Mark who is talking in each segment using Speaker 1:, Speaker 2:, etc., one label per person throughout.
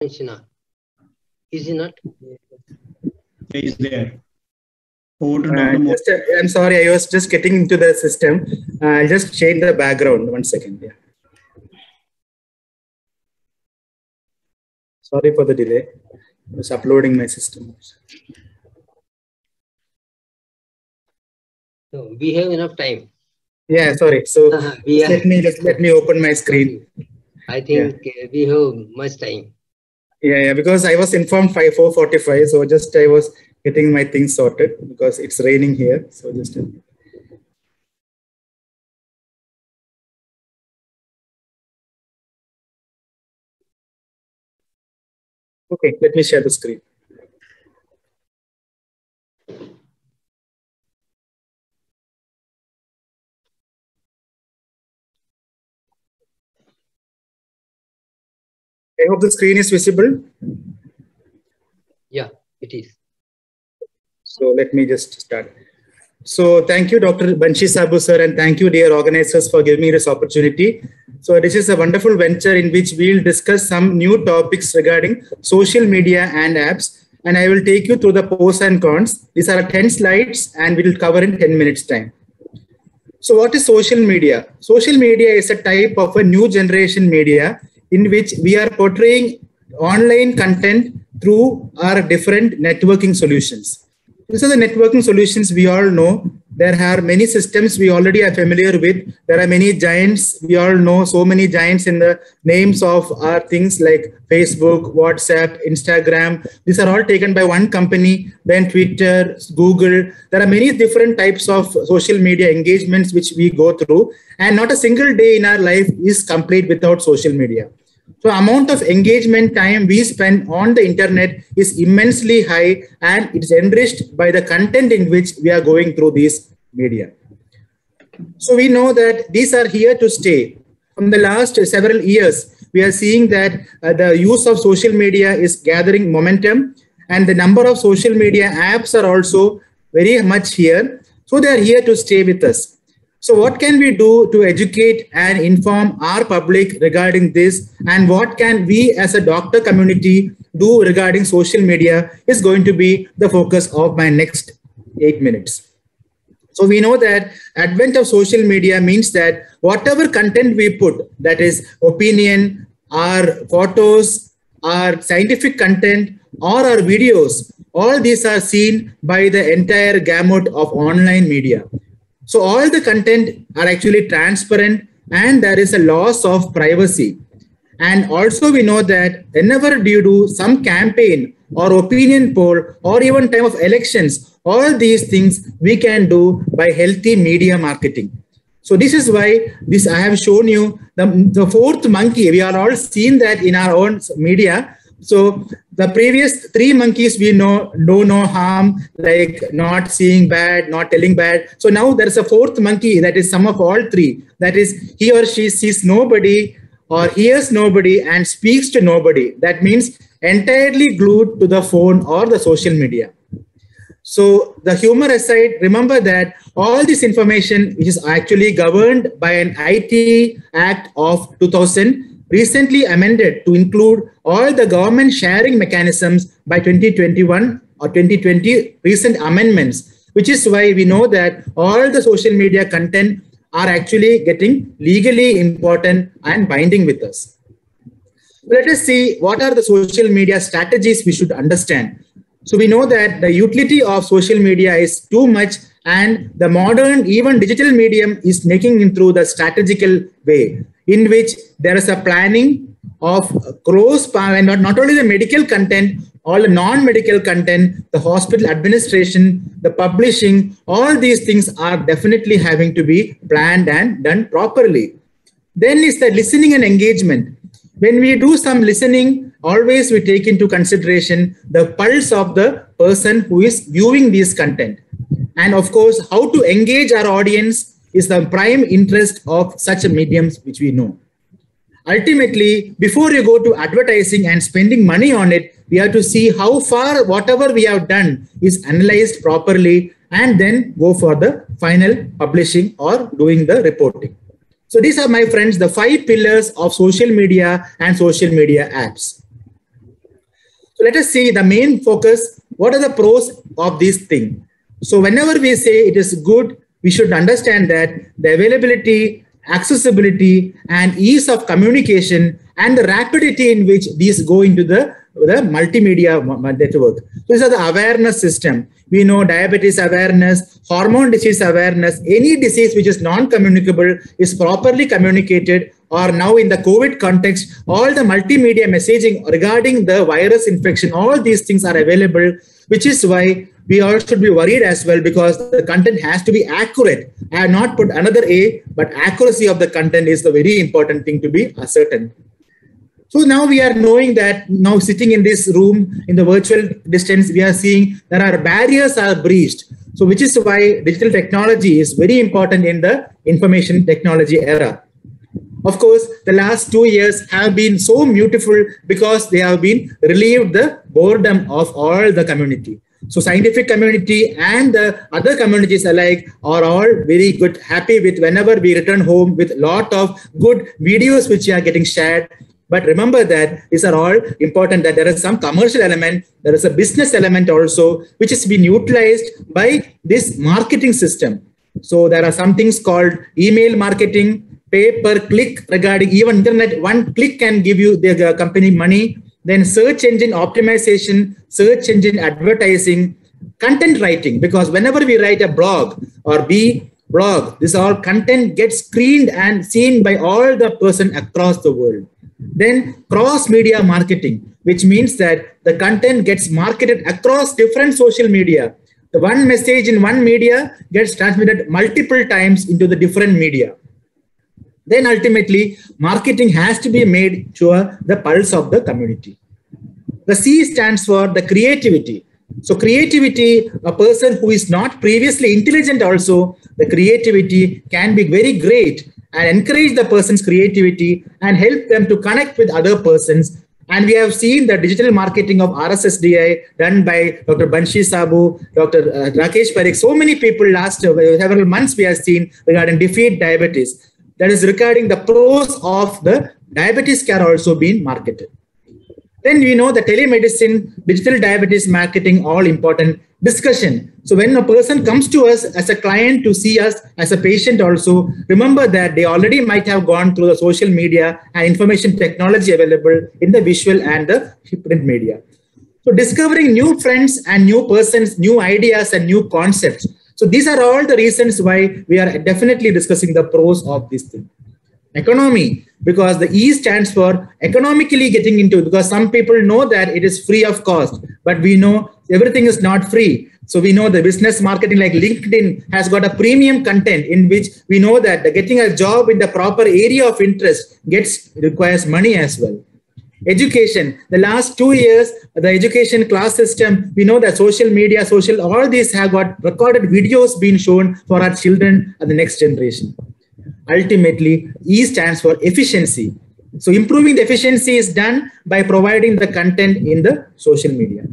Speaker 1: Krishna. Is he not?
Speaker 2: He is there. Over to Dr.
Speaker 3: I'm sorry, I was just getting into the system. I'll just change the background. 1 second. Yeah. Sorry for the delay. I was uploading my system.
Speaker 1: No, we have enough time.
Speaker 3: Yeah, sorry. So let me open my screen.
Speaker 1: I think we have much time.
Speaker 3: Yeah, because I was informed 4:45, so just I was getting my things sorted because it's raining here. So just okay, let me share the screen. I hope the screen is visible.
Speaker 1: Yeah, it is.
Speaker 3: So let me just start. So thank you, Dr. Banshi Sabu sir, and thank you, dear organizers, for giving me this opportunity. So this is a wonderful venture in which we'll discuss some new topics regarding social media and apps. And I will take you through the pros and cons. These are 10 slides and we'll cover in 10 minutes time. So what is social media? Social media is a type of a new generation media in which we are portraying online content through our different networking solutions. These are the networking solutions we all know. There are many systems we already are familiar with. There are many giants. We all know so many giants in the names of our things like Facebook, WhatsApp, Instagram. These are all taken by one company, then Twitter, Google. There are many different types of social media engagements which we go through. And not a single day in our life is complete without social media. So amount of engagement time we spend on the internet is immensely high, and it's enriched by the content in which we are going through these media. So we know that these are here to stay. From the last several years, we are seeing that the use of social media is gathering momentum, and the number of social media apps are also very much here. So they are here to stay with us. So what can we do to educate and inform our public regarding this, and what can we as a doctor community do regarding social media is going to be the focus of my next 8 minutes. So we know that advent of social media means that whatever content we put, that is opinion, our photos, our scientific content, or our videos, all these are seen by the entire gamut of online media. So all the content are actually transparent, and there is a loss of privacy. And also we know that whenever you do some campaign or opinion poll or even time of elections, all these things we can do by healthy media marketing. So this is why I have shown you the fourth monkey. We are all seen that in our own media. So the previous 3 monkeys we know no harm, like not seeing bad, not telling bad. So now there's a 4th monkey that is sum of all 3. That is he or she sees nobody or hears nobody and speaks to nobody. That means entirely glued to the phone or the social media. So the humor aside, remember that all this information, which is actually governed by an IT Act of 2000, recently amended to include all the government sharing mechanisms by 2021 or 2020 recent amendments, which is why we know that all the social media content are actually getting legally important and binding with us. Let us see what are the social media strategies we should understand. So we know that the utility of social media is too much, and the modern, even digital medium is making it through the strategical way, in which there is a planning of gross, and not only the medical content, all the non-medical content, the hospital administration, the publishing, all these things are definitely having to be planned and done properly. Then is the listening and engagement. When we do some listening, always we take into consideration the pulse of the person who is viewing this content. And of course, how to engage our audience is the prime interest of such a mediums which we know. Ultimately, before you go to advertising and spending money on it, we have to see how far whatever we have done is analyzed properly, and then go for the final publishing or doing the reporting. So these are, my friends, the 5 pillars of social media and social media apps. So let us see the main focus. What are the pros of this thing? So whenever we say it is good, we should understand that the availability, accessibility, and ease of communication and the rapidity in which these go into the multimedia network. So these are the awareness system. We know diabetes awareness, hormone disease awareness, any disease which is non-communicable is properly communicated, or now in the COVID context, all the multimedia messaging regarding the virus infection, all these things are available, which is why we all should be worried as well, because the content has to be accurate. I have not put another A, but accuracy of the content is the very important thing to be ascertained. So now we are knowing that now sitting in this room in the virtual distance, we are seeing there are barriers are breached. So which is why digital technology is very important in the information technology era. Of course, the last 2 years have been so beautiful because they have been relieved the boredom of all the community. So scientific community and the other communities alike are all very good, happy with whenever we return home with lot of good videos which are getting shared. But remember that these are all important, that there is some commercial element, there is a business element also, which has been utilized by this marketing system. So there are some things called email marketing, pay per click regarding even internet, one click can give you the company money. Then search engine optimization, search engine advertising, content writing, because whenever we write a blog or blog, this all content gets screened and seen by all the person across the world. Then cross media marketing, which means that the content gets marketed across different social media. The one message in one media gets transmitted multiple times into the different media. Then ultimately, marketing has to be made sure the pulse of the community. The C stands for the creativity. So creativity, a person who is not previously intelligent also, the creativity can be very great and encourage the person's creativity and help them to connect with other persons. And we have seen the digital marketing of RSSDI done by Dr. Banshi Saboo, Dr. Rakesh Parikh, so many people last several months we have seen regarding defeat diabetes. That is regarding the pros of the diabetes care also being marketed. Then we know the telemedicine, digital diabetes marketing, all important discussion. So when a person comes to us as a client to see us as a patient also, remember that they already might have gone through the social media and information technology available in the visual and the print media. So discovering new friends and new persons, new ideas and new concepts. So these are all the reasons why we are definitely discussing the pros of this thing. Economy, because the E stands for economically getting into, because some people know that it is free of cost, but we know everything is not free. So we know the business marketing like LinkedIn has got a premium content in which we know that getting a job in the proper area of interest requires money as well. Education, the last 2 years, the education class system, we know that social media, all these have got recorded videos being shown for our children and the next generation. Ultimately, E stands for efficiency. So improving the efficiency is done by providing the content in the social media.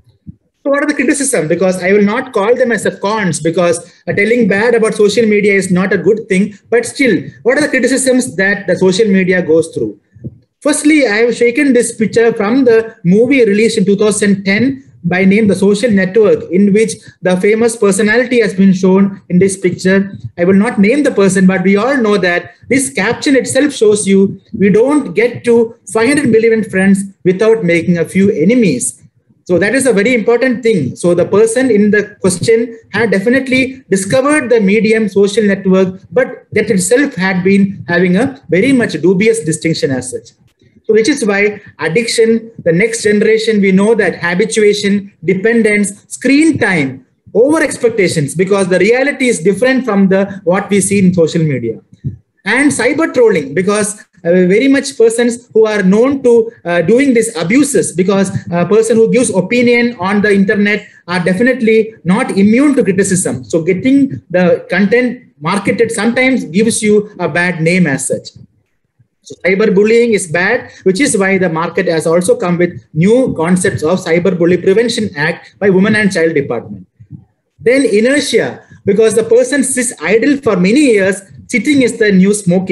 Speaker 3: So what are the criticisms? Because I will not call them as a cons, because telling bad about social media is not a good thing. But still, what are the criticisms that the social media goes through? Firstly, I have shaken this picture from the movie released in 2010 by name The Social Network, in which the famous personality has been shown in this picture. I will not name the person, but we all know that this caption itself shows you we don't get to 500 million friends without making a few enemies. So that is a very important thing. So the person in the question had definitely discovered the medium social network, but that itself had been having a very much dubious distinction as such. So which is why addiction, the next generation, we know that habituation, dependence, screen time, over expectations, because the reality is different from what we see in social media. And cyber trolling, because very much persons who are known to doing these abuses, because a person who gives opinion on the internet are definitely not immune to criticism. So getting the content marketed sometimes gives you a bad name as such. So cyberbullying is bad, which is why the market has also come with new concepts of Cyberbully Prevention Act by Women and Child Department. Then inertia, because the person sits idle for many years, sitting is the new smoking.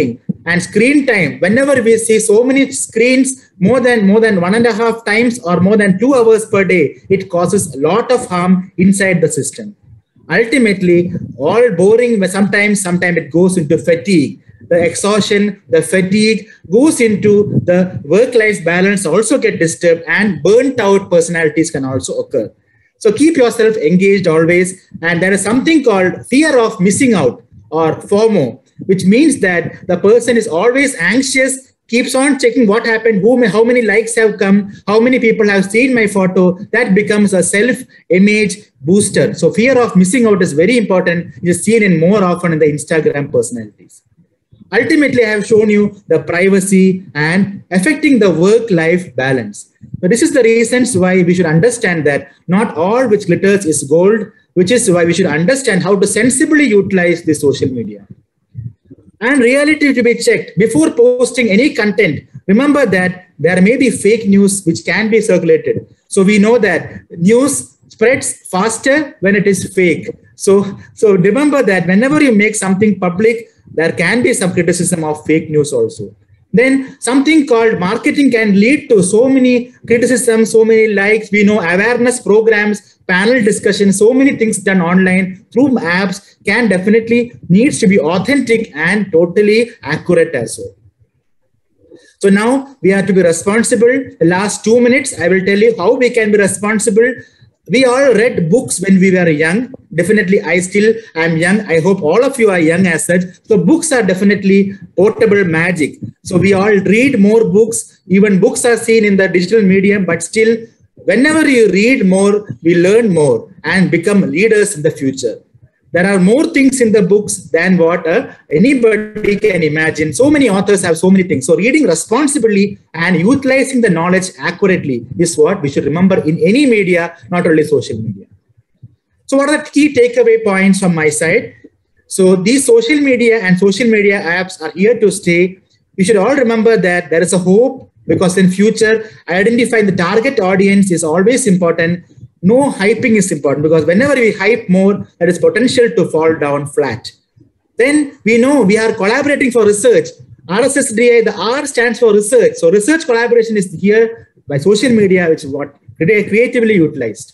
Speaker 3: And screen time, whenever we see so many screens, more than 1.5 times or more than 2 hours per day, it causes a lot of harm inside the system. Ultimately, all boring, sometimes it goes into fatigue. The exhaustion, the fatigue goes into the work-life balance also get disturbed, and burnt out personalities can also occur. So keep yourself engaged always. And there is something called fear of missing out, or FOMO, which means that the person is always anxious, keeps on checking what happened, how many likes have come, how many people have seen my photo. That becomes a self-image booster. So fear of missing out is very important. It is seen in more often in the Instagram personalities. Ultimately, I have shown you the privacy and affecting the work-life balance. So this is the reasons why we should understand that not all which glitters is gold, which is why we should understand how to sensibly utilize the social media. And reality to be checked before posting any content. Remember that there may be fake news which can be circulated. So we know that news spreads faster when it is fake. So remember that whenever you make something public, there can be some criticism of fake news also. Then something called marketing can lead to so many criticisms, so many likes. We know awareness programs, panel discussions, so many things done online through apps can definitely needs to be authentic and totally accurate as well. So now we have to be responsible. The last 2 minutes, I will tell you how we can be responsible. We all read books when we were young. Definitely, I still am young. I hope all of you are young as such. So books are definitely portable magic. So we all read more books. Even books are seen in the digital medium, but still, whenever you read more, we learn more and become leaders in the future. There are more things in the books than what anybody can imagine. So many authors have so many things. So reading responsibly and utilizing the knowledge accurately is what we should remember in any media, not only social media. So what are the key takeaway points from my side? So these social media and social media apps are here to stay. We should all remember that there is a hope, because in future, identifying the target audience is always important. No hyping is important, because whenever we hype more, there is potential to fall down flat. Then we know we are collaborating for research. RSSDI, the R stands for research. So research collaboration is here by social media, which is what creatively utilized.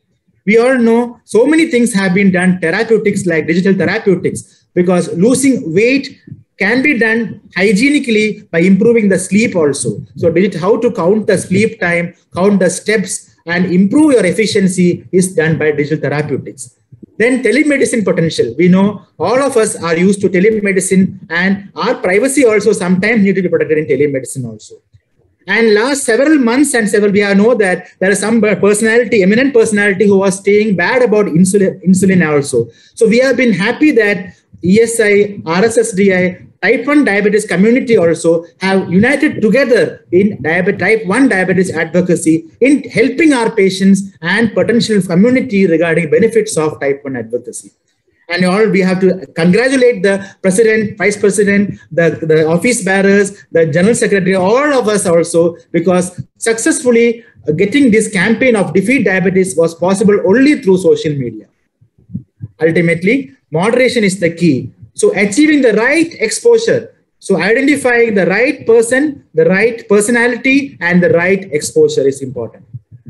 Speaker 3: We all know so many things have been done, therapeutics like digital therapeutics, because losing weight can be done hygienically by improving the sleep also. So how to count the sleep time, count the steps, and improve your efficiency is done by digital therapeutics. Then telemedicine potential. We know all of us are used to telemedicine, and our privacy also sometimes need to be protected in telemedicine also. And last several months we know that there is some personality, eminent personality, who was saying bad about insulin also. So we have been happy that ESI, RSSDI, Type 1 diabetes community also have united together in Type 1 diabetes advocacy in helping our patients and potential community regarding benefits of Type 1 advocacy. And all we have to congratulate the president, vice president, the office bearers, the general secretary, all of us also, because successfully getting this campaign of Defeat Diabetes was possible only through social media. Ultimately, moderation is the key. So achieving the right exposure. So identifying the right person, the right personality, and the right exposure is important.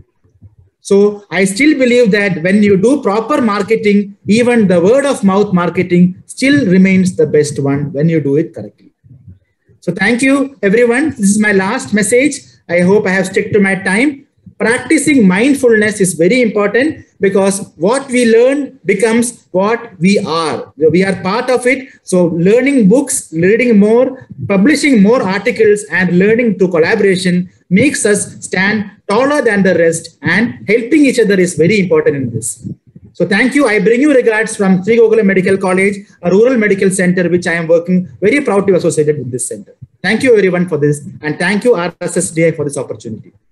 Speaker 3: So I still believe that when you do proper marketing, even the word of mouth marketing still remains the best one when you do it correctly. So thank you, everyone. This is my last message. I hope I have stuck to my time. Practicing mindfulness is very important, because what we learn becomes what we are. We are part of it. So learning books, reading more, publishing more articles, and learning through collaboration makes us stand taller than the rest, and helping each other is very important in this. So thank you. I bring you regards from Sri Gokulam Medical College, a rural medical center, which I am working very proud to be associated with this center. Thank you everyone for this, and thank you RSSDI for this opportunity.